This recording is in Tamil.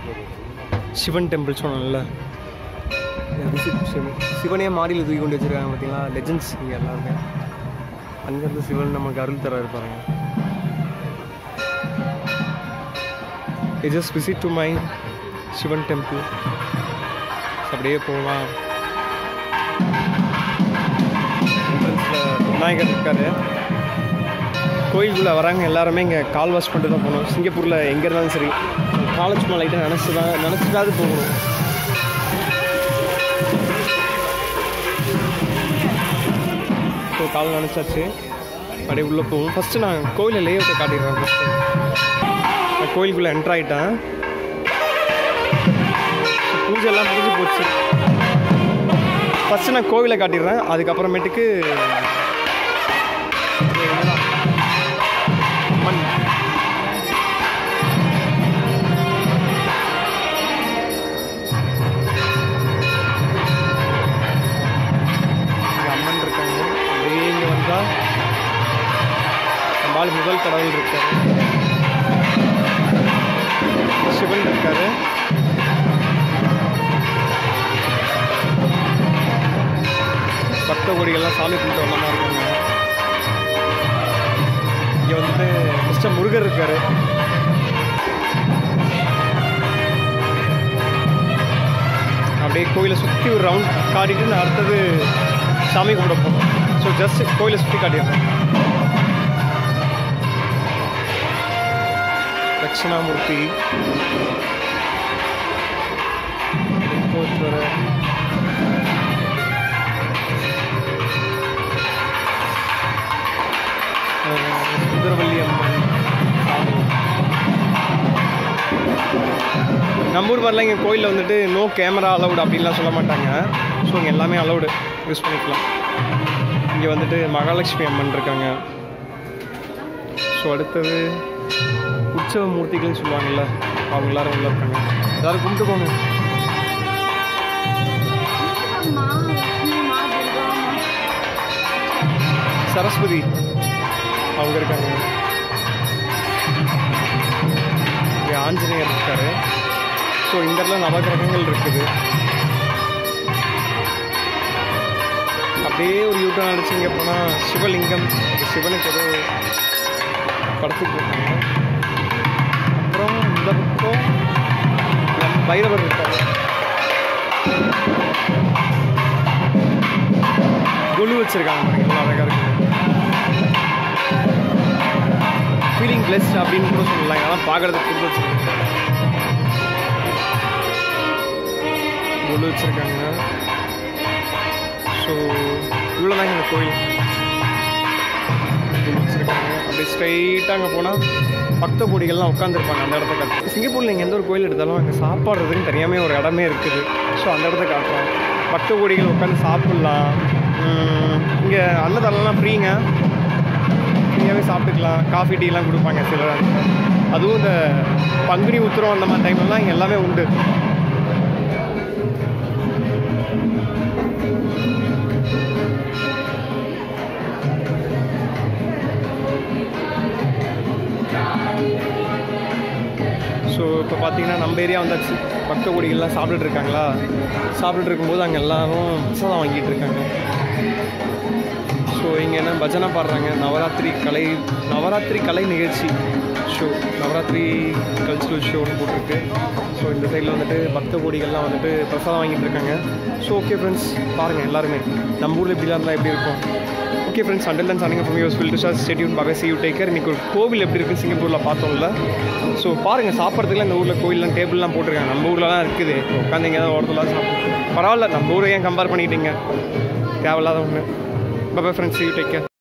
சிவன் டெம்பிள் சொன்னோம்ல, சிவனே மாடியில் தூக்கி கொண்டு வச்சுருக்காங்க பார்த்தீங்களா, லெஜெண்ட்ஸ் இங்கே எல்லாருமே. அங்கேருந்து சிவன் நமக்கு அருள் தர இருப்பாங்க. Just visit to my Sivan temple. அப்படியே போகலாம். விநாயகர் இருக்காரு. கோயிலுக்குள்ளே வராங்க எல்லாருமே இங்கே கால் வாஷ் பண்ணிட்டு தான் போகணும். சிங்கப்பூரில் எங்கே இருந்தாலும் சரி காலேஜ் சும்மா லைட்டாக நினச்சிட்டாது போகணும். ஸோ கால் நினச்சாச்சு, அப்படியே உள்ளே போகும். ஃபஸ்ட்டு நான் கோயிலில் லேஅவுட்டை காட்டிடுறேன். ஃபஸ்ட்டு நான் கோயிலுக்குள்ளே என்ட்ரு ஆகிட்டேன். பூஜை எல்லாம் முடிஞ்சு போச்சு. ஃபஸ்ட்டு நான் கோவிலை காட்டிடுறேன். அதுக்கப்புறமேட்டுக்கு அம்மன் அம்மன் இருக்காங்க. அப்படியே இங்கே வந்தால் நம்மளால் முதல் கடவுள் இருக்கார், சிவன் இருக்காரு. பக்த கோடிகள்லாம் சாமி கும்பிட்டு வந்தமாக இருக்காங்க. இங்கே வந்துட்டு மிஸ்டர் முருகர் இருக்கார். அப்படியே கோயிலை சுற்றி ஒரு ரவுண்ட் காட்டிட்டு நான் அடுத்தது சாமி கும்பிட போகிறோம். ஸோ ஜஸ்ட் கோயிலை சுற்றி காட்டிடுறேன். தட்சிணாமூர்த்தி வர சுந்தரவல்லி அம்மன். நம்ம ஊர் மாதிரிலாம் இங்கே கோயிலில் வந்துட்டு நோ கேமரா அலவுடு அப்படின்லாம் சொல்ல மாட்டாங்க. ஸோ இங்கே எல்லாமே அலவுடு, யூஸ் பண்ணிக்கலாம். இங்கே வந்துட்டு மகாலட்சுமி அம்மன் இருக்காங்க. ஸோ அடுத்தது உற்சவ மூர்த்திகள்னு சொல்லுவாங்கள்ல, அவங்க எல்லாரும் உள்ள இருக்காங்க. எல்லாரும் கும்பிட்டுக்கோங்க. சரஸ்வதி அவங்க இருக்காங்க. இங்கே ஆஞ்சநேயர் இருக்காரு. ஸோ இந்த இடத்துல நவகிரகங்கள் இருக்குது. அப்படியே ஒரு யூட்டன் அடிச்சு இங்கே போனால் சிவலிங்கம், சிவனுக்கு ஏதோ படத்துக்கு போட்டாங்க. அப்புறம் இந்த பக்கம் பைரவர் இருக்காரு. குழு வச்சுருக்காங்க, எல்லாம் அழகாக இருக்குது. ஃபீலிங் பிளெஸ்ட் அப்படின்னு கூட சொல்லலாம். அதெல்லாம் பார்க்குறதுக்கு கொடுத்து வச்சுருக்காங்க. குழு வச்சுருக்காங்க. ஸோ இவ்வளோ தாங்க இந்த கோயில். குழு வச்சுருக்காங்க. அப்படியே ஸ்ட்ரைட்டாக அங்கே போனால் பக்த கோடிகள்லாம் உட்காந்துருப்பாங்க அந்த இடத்த காட்டுறோம். சிங்கப்பூரில் நீங்கள் எந்த ஒரு கோயில் எடுத்தாலும் அங்கே சாப்பாடுறதுன்னு தனியாகவே ஒரு இடமே இருக்குது. ஸோ அந்த இடத்த காட்டுறோம். பக்த கோடிகள் உட்காந்து சாப்பிட்லாம். இங்கே அன்னதானம்லாம் ஃப்ரீங்க, ஃப்ரீயாகவே சாப்பிட்டுக்கலாம். காஃபி டீலாம் கொடுப்பாங்க சிலர். அதுவும் இந்த பங்குனி உத்திரம் அந்த மாதிரி டைம்லாம் இங்கே எல்லாமே உண்டு. ஸோ இப்போ பார்த்தீங்கன்னா நம்ம ஏரியா வந்தாச்சு. பக்த கோடிகள்லாம் சாப்பிட்டுட்டு இருக்காங்களா, சாப்பிட்டுட்டு இருக்கும்போது அங்கே எல்லாரும் பிரசாதம் வாங்கிட்டு இருக்காங்க. ஸோ இங்கே என்ன பஜனை பாடுறாங்க. நவராத்திரி கலை நிகழ்ச்சி ஷோ, நவராத்திரி கல்ச்சுரல் ஷோன்னு போட்டிருக்கு. ஸோ இந்த சைடில் வந்துட்டு பக்த கோடிகள்லாம் வந்துட்டு பிரசாதம் வாங்கிட்டு இருக்காங்க. ஸோ ஓகே ஃப்ரெண்ட்ஸ், பாருங்கள் எல்லாருமே நம்ம ஊரில் எப்படிலாம் இருந்தால் எப்படி இருக்கும். Okay friends, until then signing from use will to short stay tuned. Bye, see you, take care. இன்றைக்கி ஒரு கோவில் எப்படி இருக்குது சிங்கப்பூரில் பார்த்தோம்ல. ஸோ பாருங்கள், சாப்பிட்றதுக்குலாம் இந்த ஊரில் கோயிலெலாம் டேபிள்லாம் போட்டிருக்காங்க. நம்ம ஊர்லலாம் இருக்குது, உட்காந்து எங்கேயாவது ஓரத்துலாம் சாப்பிட்டு பரவாயில்ல. நம்ம ஊரை ஏன் கம்பேர் பண்ணிக்கிட்டீங்க, தேவையில்லாத ஒன்று. Bye friends, see you, take care.